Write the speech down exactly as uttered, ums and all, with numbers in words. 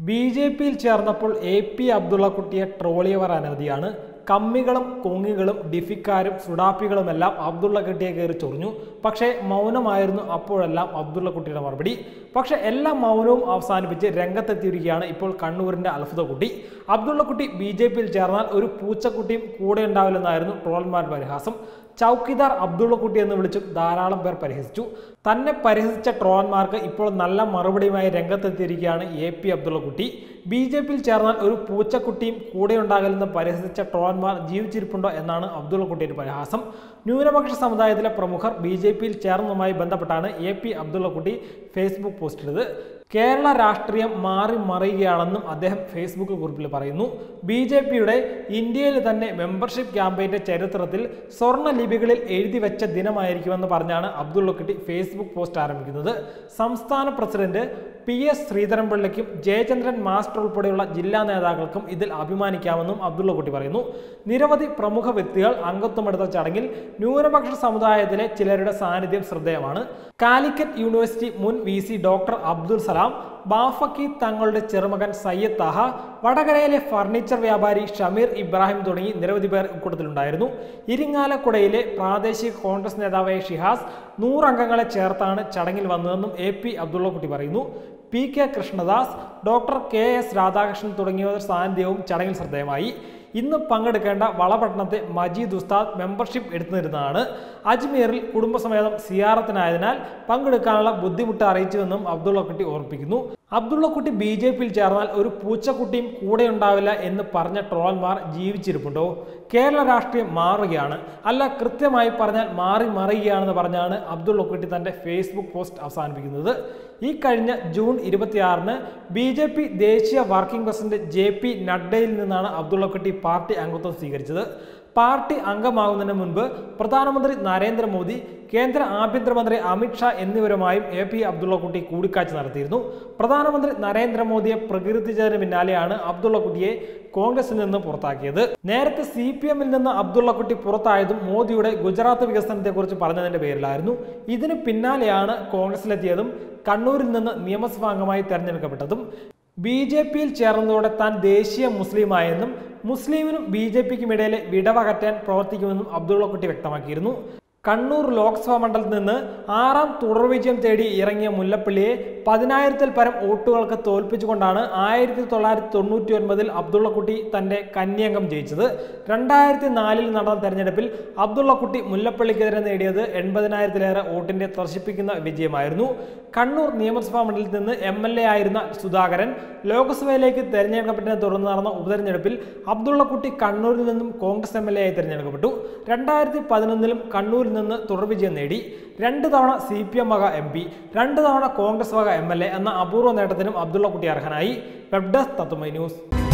B J പിയിൽ ചേർന്നപ്പോൾ A P അബ്ദുള്ളക്കുട്ടിയെ ട്രോളിയവർ അനവധിയാണ്. കമ്മികളും കൊങ്ങികളും ഡിഫിക്കാരും സുഡാപ്പികളുമെല്ലാം അബ്ദുള്ളക്കുട്ടിയെ കയറി ചൊറിഞ്ഞു. പക്ഷേ മൗനമായിരുന്നു അപ്പോഴെല്ലാം അബ്ദുള്ളക്കുട്ടിയുടെ മറുപടി. പക്ഷേ എല്ലാ മൗനവും അവസാനിപ്പിച്ച് രംഗത്തെത്തിയിരിക്കുകയാണ് ഇപ്പോൾ കണ്ണൂരിൻ്റെ അത്ഭുതക്കുട്ടി. അബ്ദുള്ളക്കുട്ടി ബി ജെ പിയിൽ ചേർന്നാൽ ഒരു പൂച്ചക്കുട്ടിയും കൂടെ ഉണ്ടാവില്ലെന്നായിരുന്നു ട്രോളന്മാരുടെ പരിഹാസം. ചൗക്കിദാർ അബ്ദുള്ളക്കുട്ടി എന്ന് വിളിച്ചും ധാരാളം പേർ പരിഹസിച്ചു. തന്നെ പരിഹസിച്ച ട്രോളന്മാർക്ക് ഇപ്പോൾ നല്ല മറുപടിയുമായി രംഗത്തെത്തിയിരിക്കുകയാണ് A P Abdullakutty. B J പിയിൽ ചേർന്നാൽ ഒരു പൂച്ചക്കുട്ടിയും കൂടെ ഉണ്ടാകില്ലെന്ന് പരിഹസിച്ച ട്രോളന്മാർ ജീവിച്ചിരിപ്പുണ്ടോ എന്നാണ് അബ്ദുള്ളക്കുട്ടിയുടെ പരിഹാസം. ന്യൂനപക്ഷ സമുദായത്തിലെ പ്രമുഖർ ബി ജെ പിയിൽ ചേർന്നതുമായി ബന്ധപ്പെട്ടാണ് A P Abdullakutty Facebook post ചെയ്തത്. കേരള രാഷ്ട്രീയം മാറി മറിയുകയാണെന്നും അദ്ദേഹം ഫേസ്ബുക്ക് കുറിപ്പിൽ പറയുന്നു. ബി ജെ പിയുടെ ഇന്ത്യയിൽ തന്നെ മെമ്പർഷിപ്പ് ക്യാമ്പയിന്റെ ചരിത്രത്തിൽ സ്വർണ്ണ ലിപികളിൽ എഴുതി വെച്ച ദിനമായിരിക്കുമെന്ന് പറഞ്ഞാണ് അബ്ദുള്ളക്കുട്ടി ഫേസ്ബുക്ക് പോസ്റ്റ് ആരംഭിക്കുന്നത്. സംസ്ഥാന പ്രസിഡന്റ് പി എസ് ശ്രീധരൻപിള്ളയ്ക്കും ജയചന്ദ്രൻ മാസ്റ്റർ ഉൾപ്പെടെയുള്ള ജില്ലാ നേതാക്കൾക്കും ഇതിൽ അഭിമാനിക്കാമെന്നും അബ്ദുള്ളക്കുട്ടി പറയുന്നു. നിരവധി പ്രമുഖ വ്യക്തികൾ അംഗത്വമെടുത്ത ചടങ്ങിൽ ന്യൂനപക്ഷ സമുദായത്തിലെ ചിലരുടെ സാന്നിധ്യം ശ്രദ്ധേയമാണ്. കാലിക്കറ്റ് യൂണിവേഴ്സിറ്റി മുൻ V C doctor Abdul Salam, Bafaqi തങ്ങളുടെ ചെറുമകൻ സയ്യദ് താഹ, വടകരയിലെ ഫർണിച്ചർ വ്യാപാരി ഷമീർ ഇബ്രാഹിം തുടങ്ങി നിരവധി പേർ ഇക്കൂട്ടത്തിലുണ്ടായിരുന്നു. ഇരിങ്ങാലക്കുടയിലെ പ്രാദേശിക കോൺഗ്രസ് നേതാവായ ഷിഹാസ് നൂറംഗങ്ങളെ ചേർത്താണ് ചടങ്ങിൽ വന്നതെന്നും എ പി അബ്ദുള്ളക്കുട്ടി പറയുന്നു. P K Krishnadas, doctor K S Radhakrishnan തുടങ്ങിയവർ സാന്നിധ്യവും ചടങ്ങിൽ ശ്രദ്ധേയമായി. ഇന്ന് പങ്കെടുക്കേണ്ട വളപട്ടണത്തെ മജീദ് ഉസ്താദ് മെമ്പർഷിപ്പ് എടുത്തുനിരുന്നതാണ്. അജ്മീറിൽ കുടുംബസമേതം സിയാറത്തിനായതിനാൽ പങ്കെടുക്കാനുള്ള ബുദ്ധിമുട്ട് അറിയിച്ചുവെന്നും അബ്ദുള്ളക്കുട്ടി ഓർമ്മിപ്പിക്കുന്നു. അബ്ദുള്ളക്കുട്ടി ബി ജെ പിയിൽ ചേർന്നാൽ ഒരു പൂച്ചക്കുട്ടിയും കൂടെ ഉണ്ടാവില്ല എന്ന് പറഞ്ഞ ട്രോളന്മാർ ജീവിച്ചിരിപ്പുണ്ടോ? കേരള രാഷ്ട്രീയം മാറുകയാണ്, അല്ല കൃത്യമായി പറഞ്ഞാൽ മാറി മറിയുകയാണെന്ന് പറഞ്ഞാണ് അബ്ദുള്ളക്കുട്ടി തന്റെ ഫേസ്ബുക്ക് പോസ്റ്റ് അവസാനിപ്പിക്കുന്നത്. ഈ കഴിഞ്ഞ ജൂൺ ഇരുപത്തിയാറിന് ബി ജെ പി ദേശീയ വർക്കിംഗ് പ്രസിഡന്റ് ജെ പി നഡ്ഡയിൽ നിന്നാണ് അബ്ദുള്ളക്കുട്ടി പാർട്ടി അംഗത്വം സ്വീകരിച്ചത്. പാർട്ടി അംഗമാകുന്നതിന് മുൻപ് പ്രധാനമന്ത്രി നരേന്ദ്രമോദി, കേന്ദ്ര ആഭ്യന്തരമന്ത്രി അമിത്ഷാ എന്നിവരുമായും എ പി അബ്ദുള്ളക്കുട്ടി കൂടിക്കാഴ്ച നടത്തിയിരുന്നു. പ്രധാനമന്ത്രി നരേന്ദ്രമോദിയെ പ്രകീർത്തിച്ചതിന് പിന്നാലെയാണ് അബ്ദുള്ളക്കുട്ടിയെ കോൺഗ്രസിൽ നിന്ന് പുറത്താക്കിയത്. നേരത്തെ സി പി എമ്മിൽ നിന്ന് അബ്ദുള്ളക്കുട്ടി പുറത്തായതും മോദിയുടെ ഗുജറാത്ത് വികസനത്തെക്കുറിച്ച് പറഞ്ഞതിന്റെ പേരിലായിരുന്നു. ഇതിന് പിന്നാലെയാണ് കോൺഗ്രസിലെത്തിയതും കണ്ണൂരിൽ നിന്ന് നിയമസഭാ അംഗമായി തെരഞ്ഞെടുക്കപ്പെട്ടതും. ബി ജെ പിയിൽ ചേർന്നതോടെ താൻ ദേശീയ മുസ്ലിമായെന്നും മുസ്ലിമിനും ബി ജെ പിക്കും ഇടയിലെ വിടവകറ്റാൻ പ്രവർത്തിക്കുമെന്നും അബ്ദുള്ളക്കുട്ടി വ്യക്തമാക്കിയിരുന്നു. കണ്ണൂർ ലോക്സഭാ മണ്ഡലത്തിൽ നിന്ന് ആറാം തുടർവിജയം തേടി ഇറങ്ങിയ മുല്ലപ്പള്ളിയെ പതിനായിരത്തിൽ പരം വോട്ടുകൾക്ക് തോൽപ്പിച്ചുകൊണ്ടാണ് ആയിരത്തി തൊള്ളായിരത്തി തൊണ്ണൂറ്റി ഒൻപതിൽ അബ്ദുള്ളക്കുട്ടി തന്റെ കന്യംഗം ജയിച്ചത്. രണ്ടായിരത്തി നാലിൽ നടന്ന തെരഞ്ഞെടുപ്പിൽ അബ്ദുള്ളക്കുട്ടി മുല്ലപ്പള്ളിക്കെതിരെ നേടിയത് എൺപതിനായിരത്തിലേറെ വോട്ടിന്റെ ത്രസിപ്പിക്കുന്ന വിജയമായിരുന്നു. കണ്ണൂർ നിയമസഭാ മണ്ഡലത്തിൽ നിന്ന് എം എൽ എ ആയിരുന്ന സുധാകരൻ ലോക്സഭയിലേക്ക് തെരഞ്ഞെടുക്കപ്പെട്ടതിനെ തുടർന്ന് നടന്ന ഉപതെരഞ്ഞെടുപ്പിൽ അബ്ദുള്ളക്കുട്ടി കണ്ണൂരിൽ നിന്നും കോൺഗ്രസ് എം എൽ എ ആയി തെരഞ്ഞെടുക്കപ്പെട്ടു. രണ്ടായിരത്തി പതിനൊന്നിലും കണ്ണൂരിൽ നിന്ന് തുടർവിജയം നേടി. രണ്ട് തവണ സി പി എം വക എം പി, രണ്ട് തവണ കോൺഗ്രസ് വക എം എൽ എ എന്ന അപൂർവ നേട്ടത്തിനും അബ്ദുള്ളക്കുട്ടി അർഹനായി. Web desk Tatwamayi news.